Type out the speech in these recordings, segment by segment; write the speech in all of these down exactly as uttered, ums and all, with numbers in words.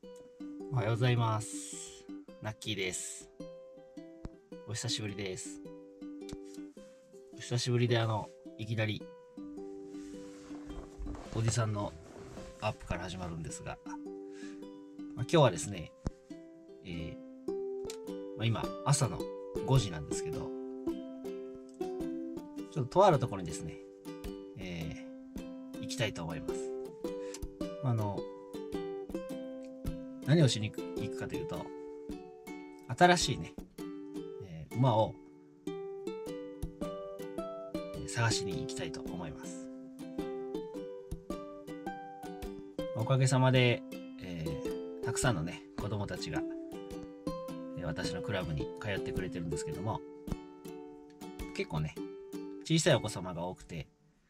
おはようございます。ナッキーです。お久しぶりです。お久しぶりであのいきなりおじさんのアップから始まるんですが、まあ、今日はですね、えーまあ、今朝のごじなんですけど、ちょっととあるところにですね、えー、行きたいと思います。あの何をしに行くかというと、新しいね、えー、馬を、えー、探しに行きたいと思います。おかげさまで、えー、たくさんのね子供たちが、えー、私のクラブに通ってくれてるんですけども、結構ね小さいお子様が多くて、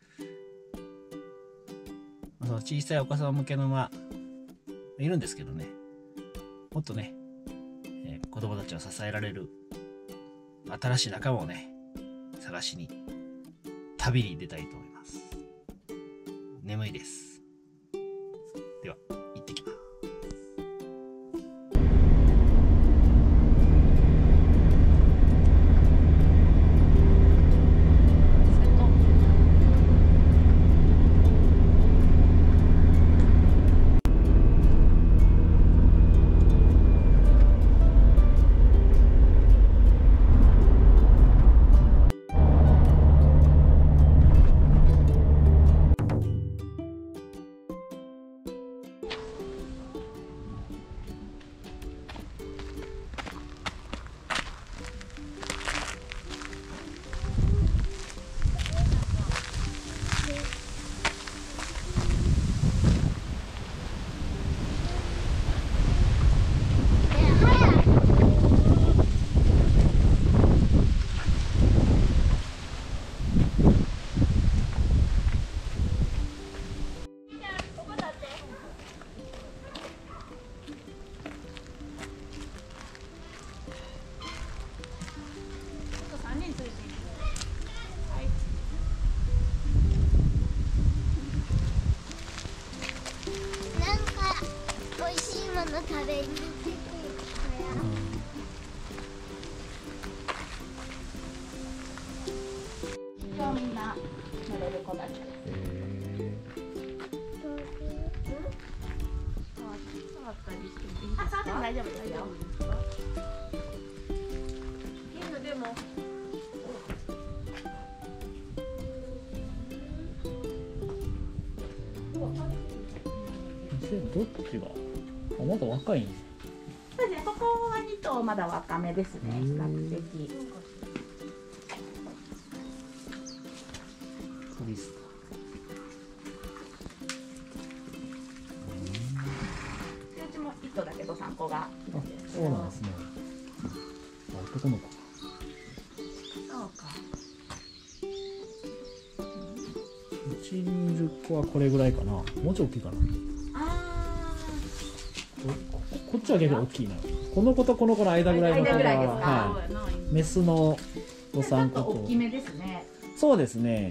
その小さいお子様向けの馬いるんですけどね、もっとね、えー、子供たちを支えられる新しい仲間をね探しに旅に出たいと思います。眠いです。では行ってきます。 食べに今日みんな乗れる子たちです。触ったりしてもいいですか？あ、触っても大丈夫ですよ。いいのでも。 どっちが？あ、まだ若いんです。 そうですね。ここはに頭まだ若めですね。比較的。 そうですか。 うちも一頭だけど三個が。 あ、そうなんですね。男の子か。 そうか。 うちにいる子はこれぐらいかな。もうちょい大きいかな。こ, こっちは結構大きいな。この子とこの子の間ぐらいの子が、はい、メスのお産子と。 大きめですね。 そうですね。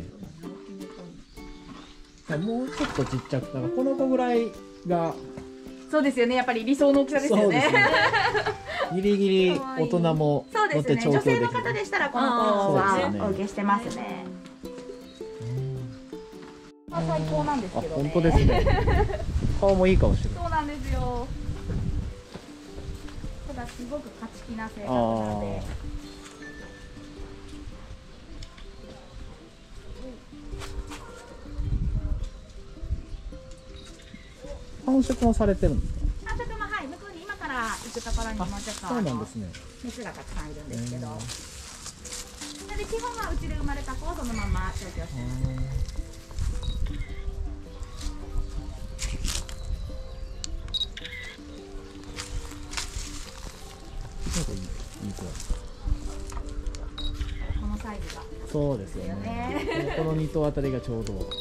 もうちょっとちっちゃく、だからこの子ぐらいが。 そうですよね。やっぱり理想の大きさですよね。 そうですね。ギリギリ大人も乗って調教できる。 女性の方でしたらこの子はお受けしてますね。最高なんですけどね。 本当ですね。顔もいい顔してる。 そうなんですよ。ただすごく勝ち気な性格なので。 繁殖もされてるんですか？ 繁殖もはい、向こうに今から行くところにもちょっとそうなんですね。 メスがたくさんいるんですけど。それで基本はうちで生まれた子をそのまま調教してます。 いい子。 このサイズが。 そうですよね。このに頭あたりがちょうど。こ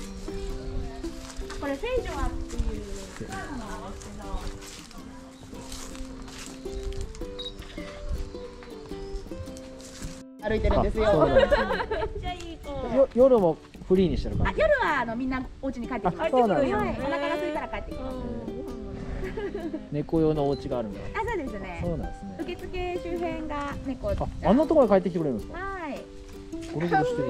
れフェイジョアっていうカードなんですけど。歩いてるんですよ。めっちゃいい子。 夜もフリーにしてる感じ。 あ、夜はあのみんなお家に帰ってきます。お腹が空いたら帰ってきます。 猫用のお家があるんだ。 あ、そうですね。 そうなんですね。 受付周辺が猫。 あ、あんなところに帰ってきてくれるんですか。 はい。 ゴロゴロしてる。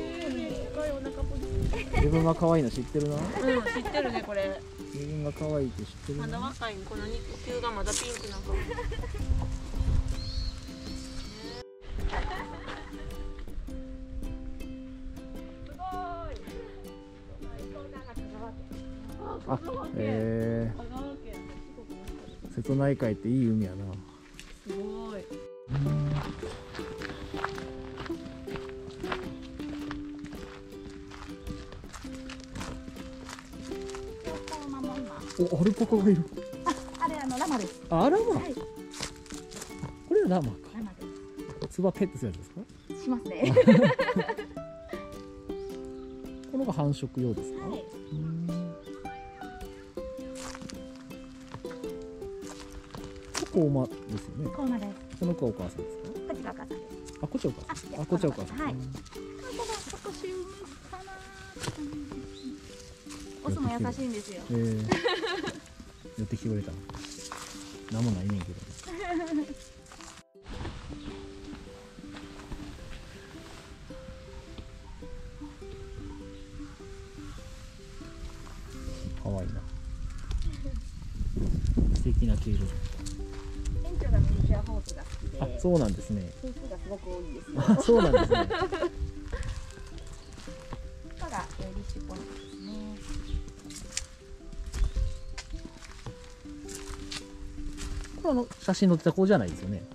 自分が可愛いの知ってるな。 うん、知ってるねこれ。 自分が可愛いって知ってるな。 まだ若いこの肉球がまだピンクな顔。 あ、えー、瀬戸内海っていい海やな。 すごい。 お、アルパカがいる。 あ、あれあのラマです。 あ、ラマ。 はい、 これはラマか。 ラマです。 ツバペットするやつですか。 しますね。 このが繁殖用ですか。 はい。 子馬ですよね。 子馬です。 この子はお母さんですか。 こっちがお母さんです。 あ、こっちはお母さん。 あ、 あ、こっちはお母さん。 はい。ここが少し産むかな。オスも優しいんですよ。 えー、寄ってきてくれた。なんもないねんけど。可愛いな。素敵な毛色。 園長がミニチュアホースが好きで。 あ、そうなんですね。 頭数がすごく多いんですよ。 あ、そうなんですね。 ここがリッシュポイントですね。 これあの写真載ってた子じゃないですよね。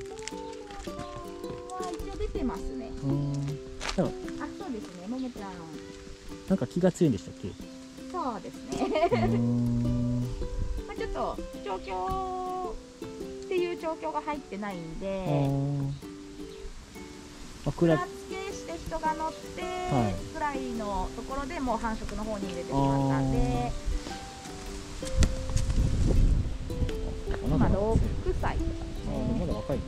は一応出てますね。 うん。なんか、 あ、そうですね。ももちゃん。 なんか気が強いんでしたっけ。 そうですね。 うーん。 まあちょっと調教っていう調教が入ってないんで。 あー。あ、クラ。 付けして人が乗ってはいぐらいのところでもう繁殖の方に入れてしまったんで、今ろくさいとかですあー、 ね。 まだ若いです。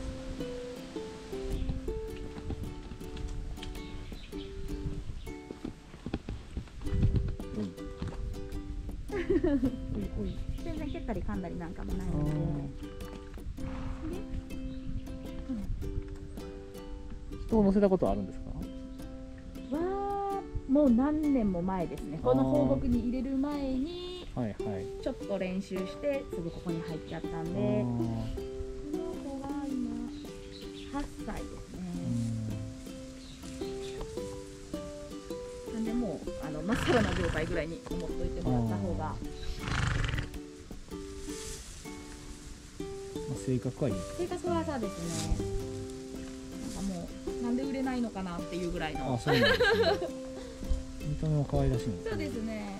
おい。おいおい。 全然蹴ったり噛んだりなんかもないので。 人を乗せたことはあるんですか。 はもう何年も前ですね。この放牧に入れる前にはいはい。 ちょっと練習してすぐここに入っちゃったんで、 あー。 この子が今はっさいですね。なんでもうあのまっさらな状態ぐらいに思っといてもらった方が。 まあ、性格はいい。 性格はさですね、なんかもうなんで売れないのかなっていうぐらいの。 あ、そうなんですね。見た目も可愛らしいんです。 そうですね。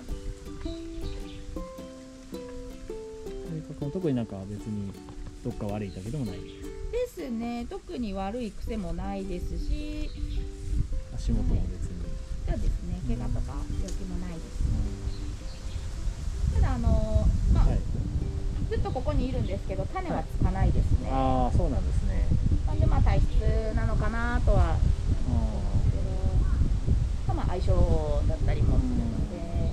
性格も特になんか別にどっか悪いだけでもない。 ですね。特に悪い癖もないですし、 足元も別に。 そうですね。怪我とか病気もないです。ただあのまあ、 はい。 ずっとここにいるんですけど種はつかないですね。 ああ、そうなんですね。 なんでまあ体質なのかなとはあ思うんですけど、まあ相性だったりもするので。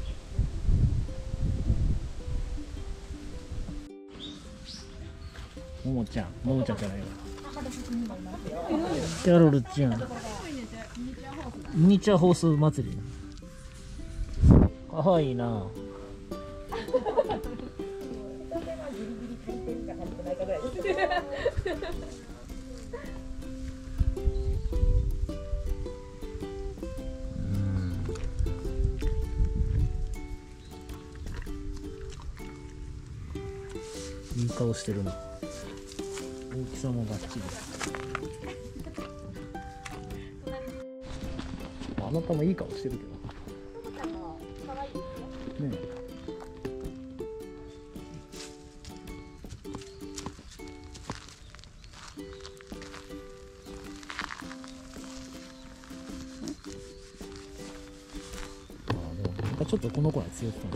ー、ももちゃん、ももちゃんじゃないわ。 あ、まだ先にもいますよ。 キャロルちゃん。ミニチュアホース祭り。かわいいな。いい顔してるな。大きさもバッチリ。あなたもいい顔してるけど。ねえ。あ、でもなんかちょっとこの子は強そうな。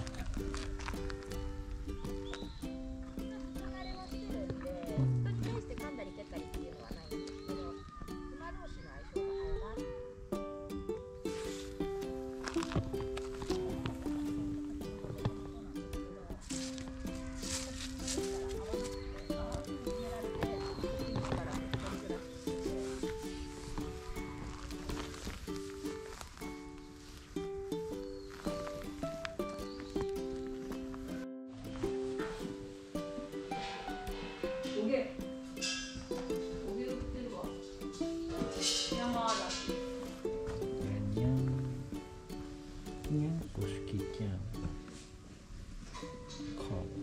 かわ